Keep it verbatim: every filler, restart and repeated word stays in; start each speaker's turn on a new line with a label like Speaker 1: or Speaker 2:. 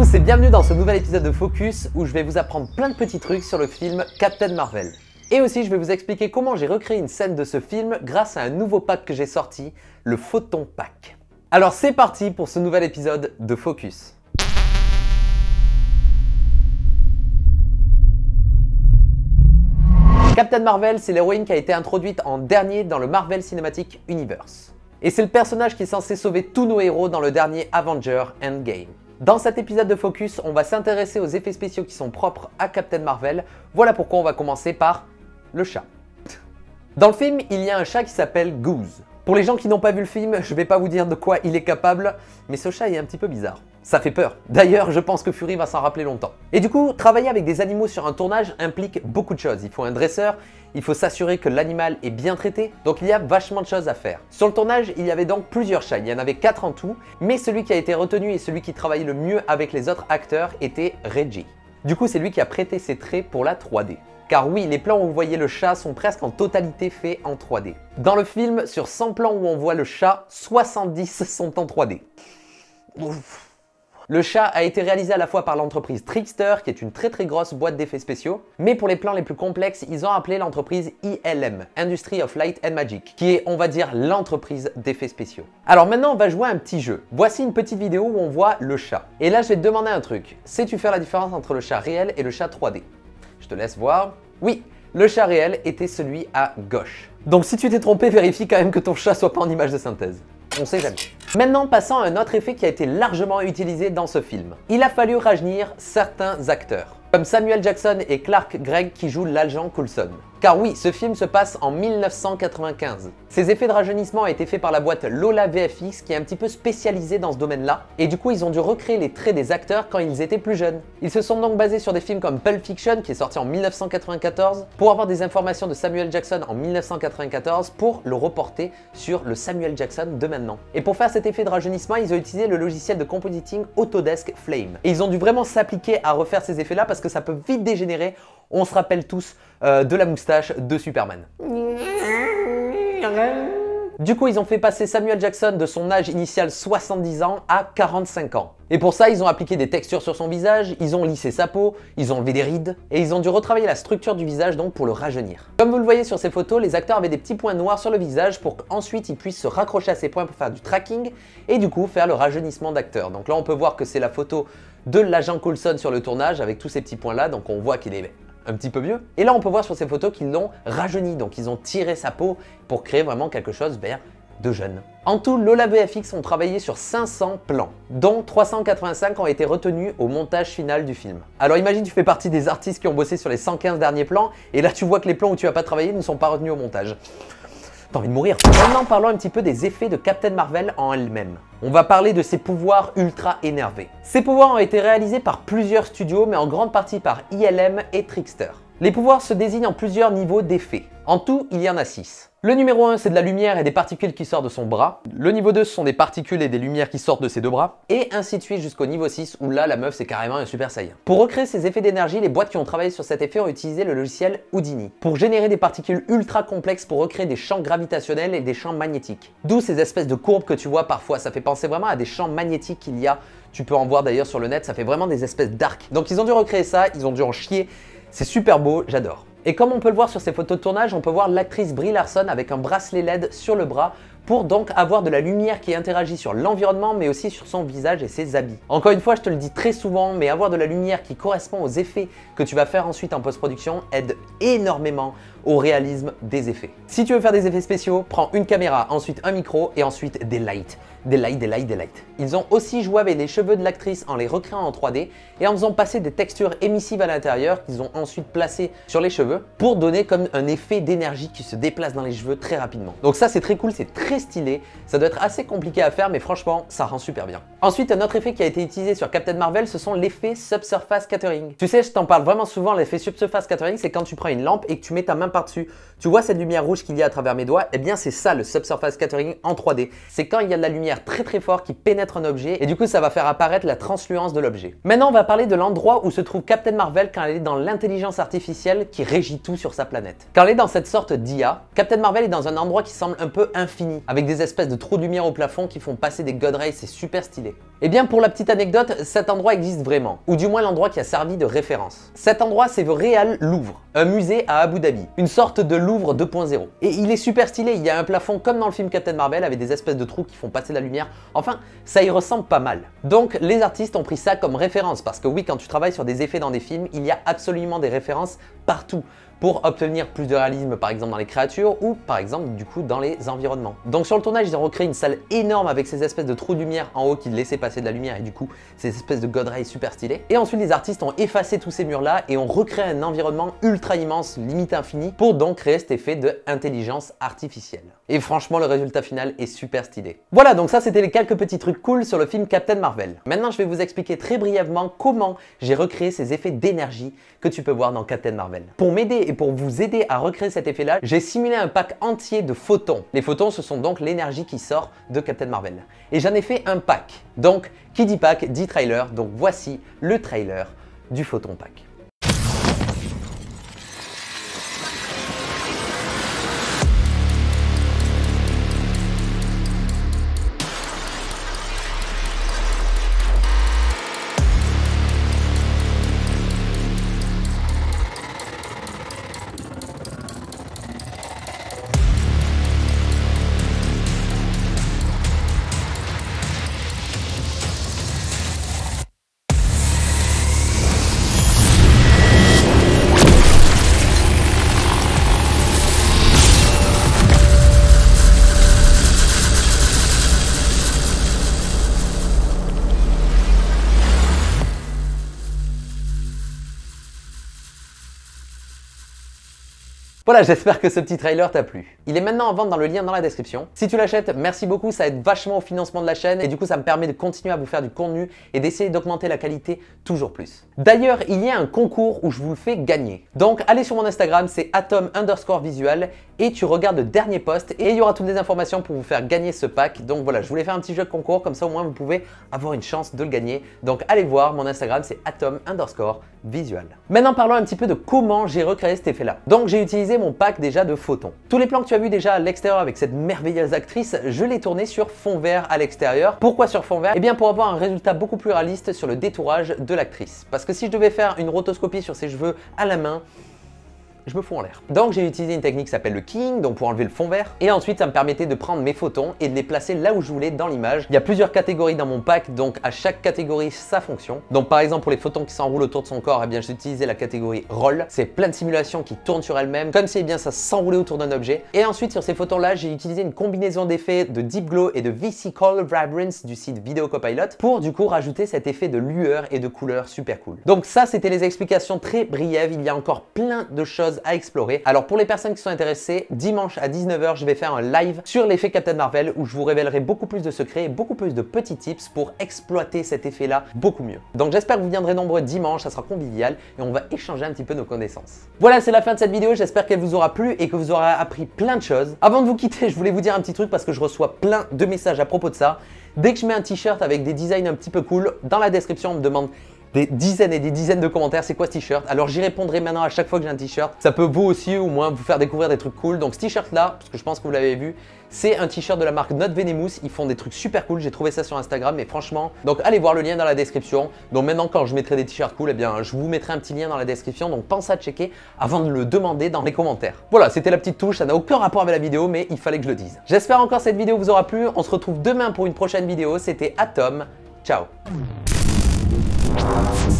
Speaker 1: tous et bienvenue dans ce nouvel épisode de Focus où je vais vous apprendre plein de petits trucs sur le film Captain Marvel. Et aussi je vais vous expliquer comment j'ai recréé une scène de ce film grâce à un nouveau pack que j'ai sorti, le Photon Pack. Alors c'est parti pour ce nouvel épisode de Focus. Captain Marvel, c'est l'héroïne qui a été introduite en dernier dans le Marvel Cinematic Universe. Et c'est le personnage qui est censé sauver tous nos héros dans le dernier Avengers Endgame. Dans cet épisode de Focus, on va s'intéresser aux effets spéciaux qui sont propres à Captain Marvel. Voilà pourquoi on va commencer par le chat. Dans le film, il y a un chat qui s'appelle Goose. Pour les gens qui n'ont pas vu le film, je vais pas vous dire de quoi il est capable, mais ce chat est un petit peu bizarre. Ça fait peur. D'ailleurs, je pense que Fury va s'en rappeler longtemps. Et du coup, travailler avec des animaux sur un tournage implique beaucoup de choses. Il faut un dresseur, il faut s'assurer que l'animal est bien traité, donc il y a vachement de choses à faire. Sur le tournage, il y avait donc plusieurs chats, il y en avait quatre en tout, mais celui qui a été retenu et celui qui travaillait le mieux avec les autres acteurs était Reggie. Du coup, c'est lui qui a prêté ses traits pour la trois D. Car oui, les plans où vous voyez le chat sont presque en totalité faits en trois D. Dans le film, sur cent plans où on voit le chat, soixante-dix sont en trois D. Ouf. Le chat a été réalisé à la fois par l'entreprise Trickster, qui est une très très grosse boîte d'effets spéciaux, mais pour les plans les plus complexes, ils ont appelé l'entreprise I L M, Industry of Light and Magic, qui est, on va dire, l'entreprise d'effets spéciaux. Alors maintenant, on va jouer à un petit jeu. Voici une petite vidéo où on voit le chat. Et là, je vais te demander un truc. Sais-tu faire la différence entre le chat réel et le chat trois D? Je te laisse voir. Oui, le chat réel était celui à gauche. Donc si tu t'es trompé, vérifie quand même que ton chat soit pas en image de synthèse. On sait jamais. Maintenant, passons à un autre effet qui a été largement utilisé dans ce film. Il a fallu rajeunir certains acteurs, comme Samuel Jackson et Clark Gregg qui jouent l'agent Coulson. Car oui, ce film se passe en mille neuf cent quatre-vingt-quinze. Ces effets de rajeunissement ont été faits par la boîte Lola V F X qui est un petit peu spécialisée dans ce domaine-là. Et du coup, ils ont dû recréer les traits des acteurs quand ils étaient plus jeunes. Ils se sont donc basés sur des films comme Pulp Fiction qui est sorti en mille neuf cent quatre-vingt-quatorze pour avoir des informations de Samuel Jackson en mille neuf cent quatre-vingt-quatorze pour le reporter sur le Samuel Jackson de maintenant. Et pour faire cet effet de rajeunissement, ils ont utilisé le logiciel de compositing Autodesk Flame. Et ils ont dû vraiment s'appliquer à refaire ces effets-là parce que ça peut vite dégénérer. On se rappelle tous euh, de la moustache de Superman. Du coup, ils ont fait passer Samuel Jackson de son âge initial soixante-dix ans à quarante-cinq ans. Et pour ça, ils ont appliqué des textures sur son visage, ils ont lissé sa peau, ils ont enlevé des rides, et ils ont dû retravailler la structure du visage donc pour le rajeunir. Comme vous le voyez sur ces photos, les acteurs avaient des petits points noirs sur le visage pour qu'ensuite ils puissent se raccrocher à ces points pour faire du tracking et du coup faire le rajeunissement d'acteur. Donc là, on peut voir que c'est la photo de l'agent Coulson sur le tournage avec tous ces petits points là, donc on voit qu'il est un petit peu vieux. Et là, on peut voir sur ces photos qu'ils l'ont rajeuni, donc ils ont tiré sa peau pour créer vraiment quelque chose ben, de jeune. En tout, Lola V F X ont travaillé sur cinq cents plans, dont trois cent quatre-vingt-cinq ont été retenus au montage final du film. Alors imagine, tu fais partie des artistes qui ont bossé sur les cent quinze derniers plans, et là tu vois que les plans où tu n'as pas travaillé ne sont pas retenus au montage. T'as envie de mourir. Maintenant, parlons un petit peu des effets de Captain Marvel en elle-même. On va parler de ses pouvoirs ultra énervés. Ces pouvoirs ont été réalisés par plusieurs studios, mais en grande partie par I L M et Trickster. Les pouvoirs se désignent en plusieurs niveaux d'effets. En tout, il y en a six. Le numéro un, c'est de la lumière et des particules qui sortent de son bras. Le niveau deux, ce sont des particules et des lumières qui sortent de ses deux bras. Et ainsi de suite jusqu'au niveau six, où là, la meuf, c'est carrément un Super Saiyan. Pour recréer ces effets d'énergie, les boîtes qui ont travaillé sur cet effet ont utilisé le logiciel Houdini pour générer des particules ultra complexes pour recréer des champs gravitationnels et des champs magnétiques. D'où ces espèces de courbes que tu vois parfois. Ça fait penser vraiment à des champs magnétiques qu'il y a. Tu peux en voir d'ailleurs sur le net, ça fait vraiment des espèces d'arcs. Donc ils ont dû recréer ça, ils ont dû en chier. C'est super beau, j'adore. Et comme on peut le voir sur ces photos de tournage, on peut voir l'actrice Brie Larson avec un bracelet L E D sur le bras pour donc avoir de la lumière qui interagit sur l'environnement mais aussi sur son visage et ses habits. Encore une fois, je te le dis très souvent, mais avoir de la lumière qui correspond aux effets que tu vas faire ensuite en post-production aide énormément au réalisme des effets. Si tu veux faire des effets spéciaux, prends une caméra, ensuite un micro et ensuite des lights. Des lights, des lights, des lights. Ils ont aussi joué avec les cheveux de l'actrice en les recréant en trois D et en faisant passer des textures émissives à l'intérieur qu'ils ont ensuite placées sur les cheveux pour donner comme un effet d'énergie qui se déplace dans les cheveux très rapidement. Donc ça, c'est très cool, c'est très stylé. Ça doit être assez compliqué à faire, mais franchement, ça rend super bien. Ensuite, un autre effet qui a été utilisé sur Captain Marvel, ce sont l'effet Subsurface Scattering. Tu sais, je t'en parle vraiment souvent, l'effet Subsurface Scattering, c'est quand tu prends une lampe et que tu mets ta main par-dessus. Tu vois cette lumière rouge qu'il y a à travers mes doigts? Eh bien, c'est ça le Subsurface Scattering en trois D. C'est quand il y a de la lumière très très forte qui pénètre un objet et du coup, ça va faire apparaître la transluence de l'objet. Maintenant, on va parler de l'endroit où se trouve Captain Marvel quand elle est dans l'intelligence artificielle qui régit tout sur sa planète. Quand elle est dans cette sorte d'I A, Captain Marvel est dans un endroit qui semble un peu infini, avec des espèces de trous de lumière au plafond qui font passer des God Rays, c'est super stylé. Eh bien pour la petite anecdote, cet endroit existe vraiment, ou du moins l'endroit qui a servi de référence. Cet endroit c'est le Real Louvre, un musée à Abu Dhabi, une sorte de Louvre deux point zéro. Et il est super stylé, il y a un plafond comme dans le film Captain Marvel avec des espèces de trous qui font passer la lumière, enfin ça y ressemble pas mal. Donc les artistes ont pris ça comme référence, parce que oui, quand tu travailles sur des effets dans des films, il y a absolument des références partout, pour obtenir plus de réalisme par exemple dans les créatures ou par exemple du coup dans les environnements. Donc sur le tournage ils ont recréé une salle énorme avec ces espèces de trous de lumière en haut qui laissaient passer de la lumière et du coup ces espèces de god rays super stylés. Et ensuite les artistes ont effacé tous ces murs là et ont recréé un environnement ultra immense, limite infini, pour donc créer cet effet de intelligence artificielle. Et franchement le résultat final est super stylé. Voilà, donc ça c'était les quelques petits trucs cool sur le film Captain Marvel. Maintenant je vais vous expliquer très brièvement comment j'ai recréé ces effets d'énergie que tu peux voir dans Captain Marvel. Pour m'aider et pour vous aider à recréer cet effet là, j'ai simulé un pack entier de photons. Les photons ce sont donc l'énergie qui sort de Captain Marvel. Et j'en ai fait un pack. Donc qui dit pack dit trailer, donc voici le trailer du photon pack. Voilà, j'espère que ce petit trailer t'a plu. Il est maintenant en vente dans le lien dans la description. Si tu l'achètes, merci beaucoup, ça aide vachement au financement de la chaîne et du coup ça me permet de continuer à vous faire du contenu et d'essayer d'augmenter la qualité toujours plus. D'ailleurs, il y a un concours où je vous le fais gagner. Donc allez sur mon Instagram, c'est atom underscore visual et tu regardes le dernier post et il y aura toutes les informations pour vous faire gagner ce pack. Donc voilà, je voulais faire un petit jeu de concours, comme ça au moins vous pouvez avoir une chance de le gagner. Donc allez voir, mon Instagram c'est atom underscore visual. Maintenant parlons un petit peu de comment j'ai recréé cet effet là. Donc j'ai utilisé mon pack déjà de photons. Tous les plans que tu as vus déjà à l'extérieur avec cette merveilleuse actrice, je l'ai tourné sur fond vert à l'extérieur. Pourquoi sur fond vert? Eh bien pour avoir un résultat beaucoup plus réaliste sur le détourage de l'actrice. Parce que si je devais faire une rotoscopie sur ses cheveux à la main, je me fous en l'air. Donc j'ai utilisé une technique qui s'appelle le keying, donc pour enlever le fond vert. Et ensuite ça me permettait de prendre mes photons et de les placer là où je voulais dans l'image. Il y a plusieurs catégories dans mon pack, donc à chaque catégorie sa fonction. Donc par exemple pour les photons qui s'enroulent autour de son corps, eh bien j'ai utilisé la catégorie roll. C'est plein de simulations qui tournent sur elles-mêmes, comme si eh bien ça s'enroulait autour d'un objet. Et ensuite sur ces photons là, j'ai utilisé une combinaison d'effets de Deep Glow et de V C Color Vibrance du site Video Copilot pour du coup rajouter cet effet de lueur et de couleur super cool. Donc ça c'était les explications très brièves, il y a encore plein de choses à explorer. Alors pour les personnes qui sont intéressées, dimanche à dix-neuf heures, je vais faire un live sur l'effet Captain Marvel où je vous révélerai beaucoup plus de secrets et beaucoup plus de petits tips pour exploiter cet effet-là beaucoup mieux. Donc j'espère que vous viendrez nombreux dimanche, ça sera convivial et on va échanger un petit peu nos connaissances. Voilà, c'est la fin de cette vidéo, j'espère qu'elle vous aura plu et que vous aurez appris plein de choses. Avant de vous quitter, je voulais vous dire un petit truc parce que je reçois plein de messages à propos de ça. Dès que je mets un t-shirt avec des designs un petit peu cool, dans la description on me demande des dizaines et des dizaines de commentaires, c'est quoi ce t-shirt? Alors j'y répondrai maintenant à chaque fois que j'ai un t-shirt. Ça peut vous aussi au moins vous faire découvrir des trucs cool. Donc ce t-shirt là, parce que je pense que vous l'avez vu, c'est un t-shirt de la marque Not Venomous. Ils font des trucs super cool, j'ai trouvé ça sur Instagram mais franchement, donc allez voir le lien dans la description. Donc maintenant quand je mettrai des t-shirts cool, eh bien je vous mettrai un petit lien dans la description. Donc pensez à checker avant de le demander dans les commentaires. Voilà, c'était la petite touche, ça n'a aucun rapport avec la vidéo mais il fallait que je le dise. J'espère encore que cette vidéo vous aura plu. On se retrouve demain pour une prochaine vidéo. C'était Atom, ciao.